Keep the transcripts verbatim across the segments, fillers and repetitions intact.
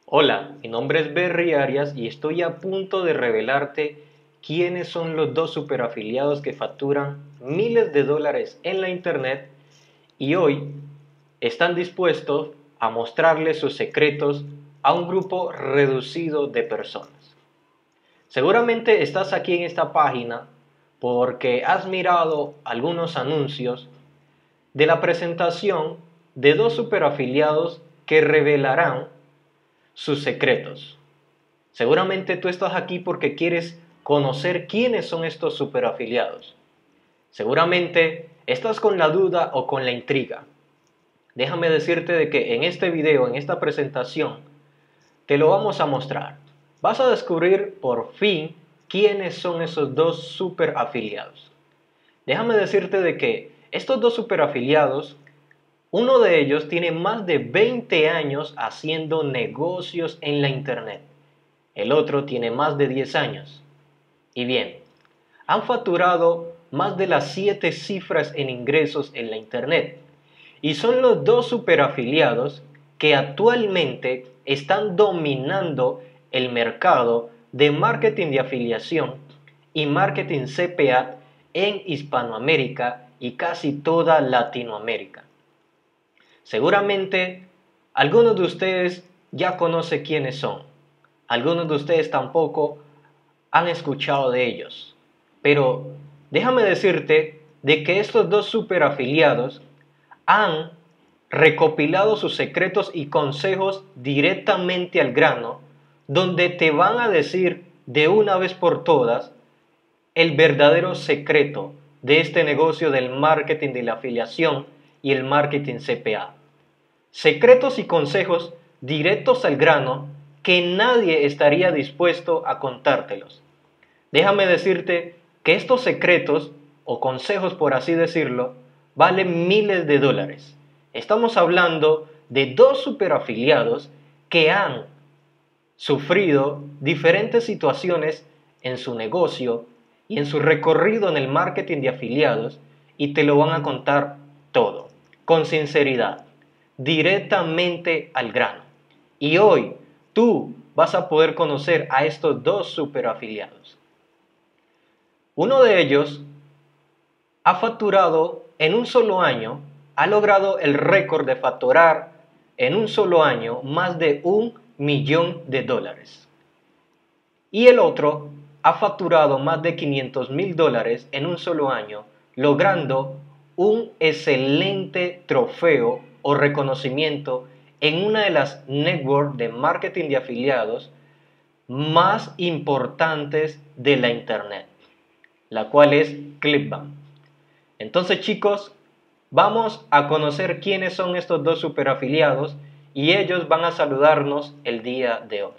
Hola, mi nombre es Berry Arias y estoy a punto de revelarte quiénes son los dos superafiliados que facturan miles de dólares en la internet y hoy están dispuestos a mostrarles sus secretos a un grupo reducido de personas. Seguramente estás aquí en esta página porque has mirado algunos anuncios de la presentación de dos superafiliados que revelarán sus secretos. Seguramente tú estás aquí porque quieres conocer quiénes son estos superafiliados. Seguramente estás con la duda o con la intriga. Déjame decirte de que en este video, en esta presentación, te lo vamos a mostrar. Vas a descubrir por fin quiénes son esos dos superafiliados. Déjame decirte de que estos dos superafiliados, uno de ellos tiene más de veinte años haciendo negocios en la internet. El otro tiene más de diez años. Y bien, han facturado más de las siete cifras en ingresos en la internet. Y son los dos superafiliados que actualmente están dominando el mercado de marketing de afiliación y marketing C P A en Hispanoamérica y casi toda Latinoamérica. Seguramente algunos de ustedes ya conocen quiénes son. Algunos de ustedes tampoco han escuchado de ellos. Pero déjame decirte de que estos dos superafiliados han recopilado sus secretos y consejos directamente al grano, donde te van a decir de una vez por todas el verdadero secreto de este negocio del marketing de la afiliación y el marketing C P A. Secretos y consejos directos al grano que nadie estaría dispuesto a contártelos. Déjame decirte que estos secretos o consejos, por así decirlo, valen miles de dólares. Estamos hablando de dos superafiliados que han sufrido diferentes situaciones en su negocio y en su recorrido en el marketing de afiliados y te lo van a contar todo, con sinceridad, directamente al grano. Y hoy tú vas a poder conocer a estos dos superafiliados. Uno de ellos ha facturado en un solo año, ha logrado el récord de facturar en un solo año más de un millón de dólares. Y el otro ha facturado más de quinientos mil dólares en un solo año, logrando un excelente trofeo o reconocimiento en una de las networks de marketing de afiliados más importantes de la internet, la cual es Clickbank. Entonces, chicos, vamos a conocer quiénes son estos dos superafiliados y ellos van a saludarnos el día de hoy.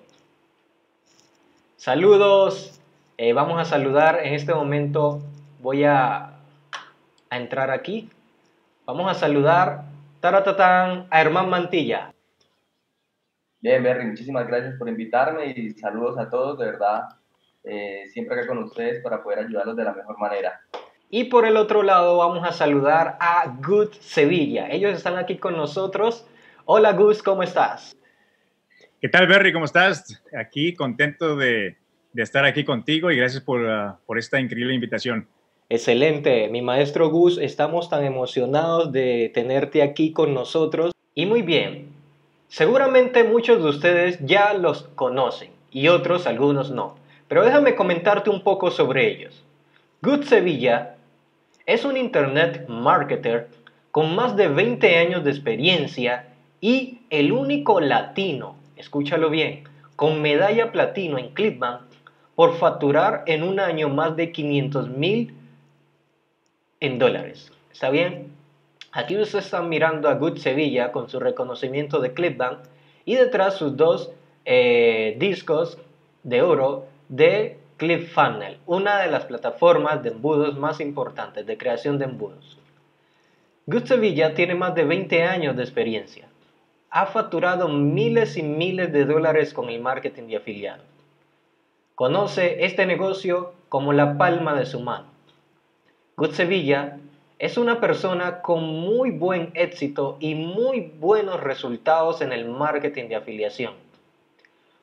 Saludos, eh, vamos a saludar en este momento, voy a, a entrar aquí, vamos a saludar taratatán, a Herman Mantilla. Bien, Berry, muchísimas gracias por invitarme y saludos a todos, de verdad, eh, siempre acá con ustedes para poder ayudarlos de la mejor manera. Y por el otro lado vamos a saludar a Good Sevilla, ellos están aquí con nosotros. Hola Gus, ¿cómo estás? ¿Qué tal, Berry? ¿Cómo estás? Aquí contento de, de estar aquí contigo y gracias por, uh, por esta increíble invitación. Excelente, mi maestro Gus, estamos tan emocionados de tenerte aquí con nosotros. Y muy bien, seguramente muchos de ustedes ya los conocen y otros, algunos no. Pero déjame comentarte un poco sobre ellos. Good Sevilla es un internet marketer con más de veinte años de experiencia y el único latino, escúchalo bien, con medalla platino en Clickbank por facturar en un año más de quinientos mil en dólares. ¿Está bien? Aquí ustedes están mirando a Good Sevilla con su reconocimiento de Clickbank y detrás sus dos eh, discos de oro de ClickFunnels, una de las plataformas de embudos más importantes de creación de embudos. Good Sevilla tiene más de veinte años de experiencia. Ha facturado miles y miles de dólares con el marketing de afiliados. Conoce este negocio como la palma de su mano. Good Sevilla es una persona con muy buen éxito y muy buenos resultados en el marketing de afiliación.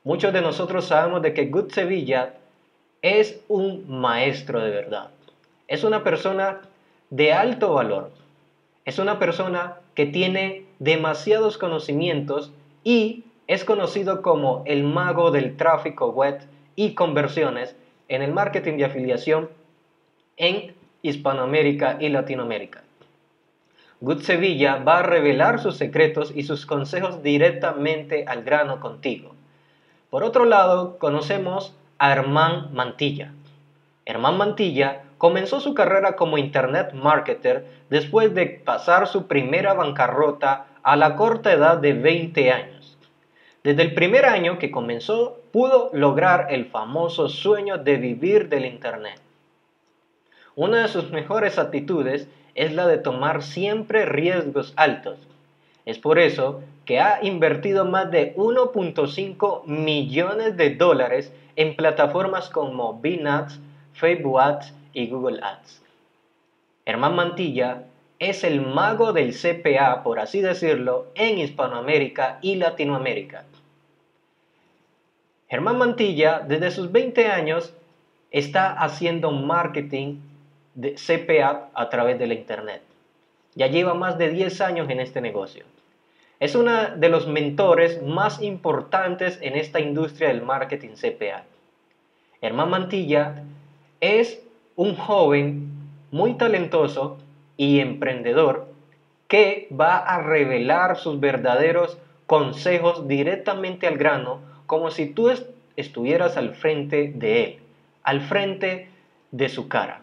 Muchos de nosotros sabemos de que Good Sevilla es un maestro de verdad. Es una persona de alto valor. Es una persona que tiene demasiados conocimientos y es conocido como el mago del tráfico web y conversiones en el marketing de afiliación en Hispanoamérica y Latinoamérica. Good Sevilla va a revelar sus secretos y sus consejos directamente al grano contigo. Por otro lado, conocemos a Herman Mantilla. Herman Mantilla comenzó su carrera como Internet Marketer después de pasar su primera bancarrota a la corta edad de veinte años. Desde el primer año que comenzó, pudo lograr el famoso sueño de vivir del Internet. Una de sus mejores actitudes es la de tomar siempre riesgos altos. Es por eso que ha invertido más de uno punto cinco millones de dólares en plataformas como Bing Ads, Facebook Ads y Google Ads. Herman Mantilla es el mago del C P A, por así decirlo, en Hispanoamérica y Latinoamérica. Herman Mantilla, desde sus veinte años, está haciendo marketing de C P A a través de la Internet. Ya lleva más de diez años en este negocio. Es uno de los mentores más importantes en esta industria del marketing C P A. Herman Mantilla es un joven muy talentoso y emprendedor que va a revelar sus verdaderos consejos directamente al grano, como si tú est- estuvieras al frente de él, al frente de su cara.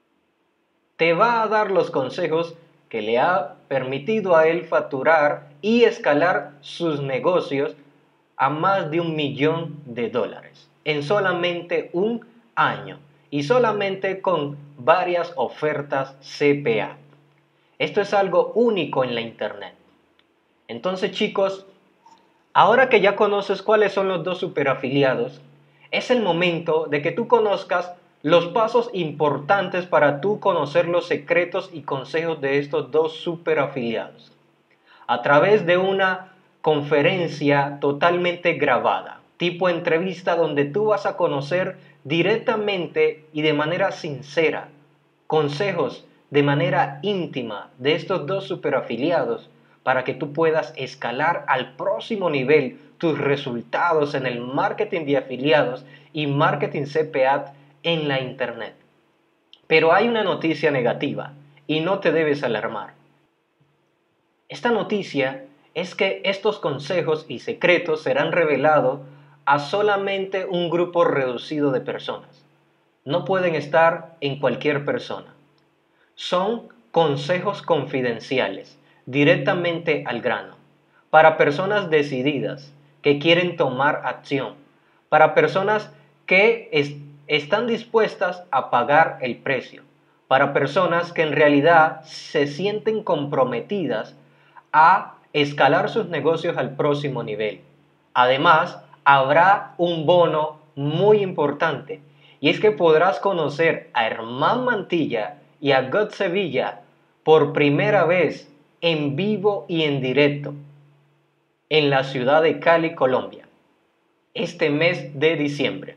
Te va a dar los consejos que le ha permitido a él facturar y escalar sus negocios a más de un millón de dólares en solamente un año y solamente con varias ofertas C P A. Esto es algo único en la Internet. Entonces, chicos, ahora que ya conoces cuáles son los dos superafiliados, es el momento de que tú conozcas los pasos importantes para tú conocer los secretos y consejos de estos dos superafiliados. A través de una conferencia totalmente grabada, tipo entrevista, donde tú vas a conocer directamente y de manera sincera consejos de manera íntima de estos dos superafiliados para que tú puedas escalar al próximo nivel tus resultados en el marketing de afiliados y marketing C P A en la Internet. Pero hay una noticia negativa y no te debes alarmar. Esta noticia es que estos consejos y secretos serán revelados a solamente un grupo reducido de personas. No pueden estar en cualquier persona. Son consejos confidenciales, directamente al grano, para personas decididas que quieren tomar acción, para personas que es, están dispuestas a pagar el precio, para personas que en realidad se sienten comprometidas a escalar sus negocios al próximo nivel. Además, habrá un bono muy importante, y es que podrás conocer a Herman Mantilla y a Good Sevilla por primera vez en vivo y en directo en la ciudad de Cali, Colombia, este mes de diciembre.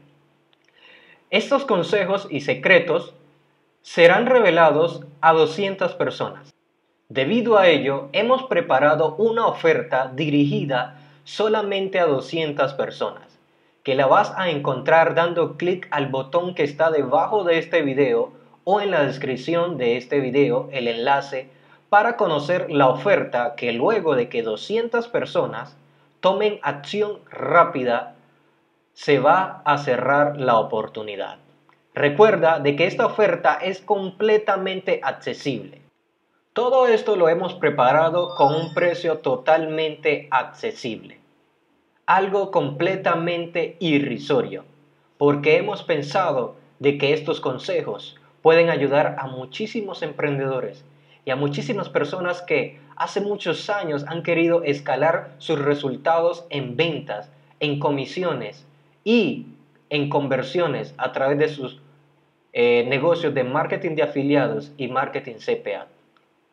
Estos consejos y secretos serán revelados a doscientas personas. Debido a ello, hemos preparado una oferta dirigida solamente a doscientas personas, que la vas a encontrar dando clic al botón que está debajo de este video o en la descripción de este video el enlace para conocer la oferta que luego de que doscientas personas tomen acción rápida se va a cerrar la oportunidad. Recuerda de que esta oferta es completamente accesible. Todo esto lo hemos preparado con un precio totalmente accesible, algo completamente irrisorio, porque hemos pensado de que estos consejos pueden ayudar a muchísimos emprendedores y a muchísimas personas que hace muchos años han querido escalar sus resultados en ventas, en comisiones y en conversiones a través de sus eh, negocios de marketing de afiliados y marketing C P A.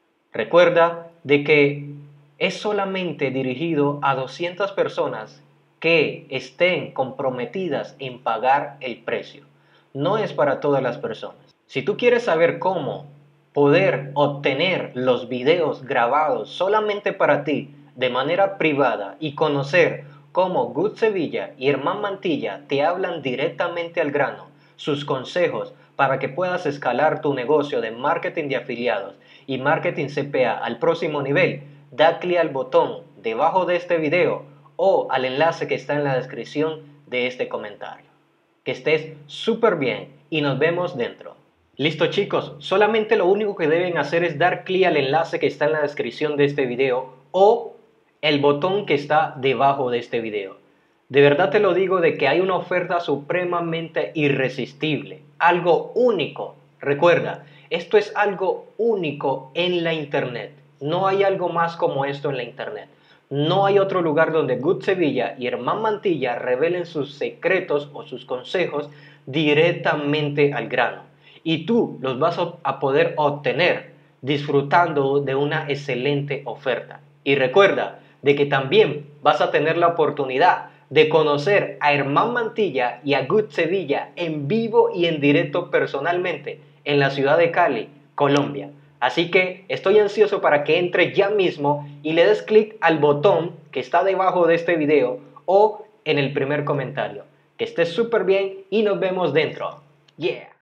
Recuerda de que es solamente dirigido a doscientas personas que estén comprometidas en pagar el precio. No es para todas las personas. Si tú quieres saber cómo poder obtener los videos grabados solamente para ti de manera privada y conocer cómo Good Sevilla y Herman Mantilla te hablan directamente al grano, sus consejos para que puedas escalar tu negocio de marketing de afiliados y marketing C P A al próximo nivel, da clic al botón debajo de este video o al enlace que está en la descripción de este comentario. Que estés súper bien y nos vemos dentro. Listo chicos, solamente lo único que deben hacer es dar clic al enlace que está en la descripción de este video o el botón que está debajo de este video. De verdad te lo digo de que hay una oferta supremamente irresistible, algo único. Recuerda, esto es algo único en la internet. No hay algo más como esto en la internet. No hay otro lugar donde Good Sevilla y Herman Mantilla revelen sus secretos o sus consejos directamente al grano. Y tú los vas a poder obtener disfrutando de una excelente oferta. Y recuerda de que también vas a tener la oportunidad de conocer a Herman Mantilla y a Good Sevilla en vivo y en directo personalmente en la ciudad de Cali, Colombia. Así que estoy ansioso para que entres ya mismo y le des clic al botón que está debajo de este video o en el primer comentario. Que estés súper bien y nos vemos dentro. Yeah.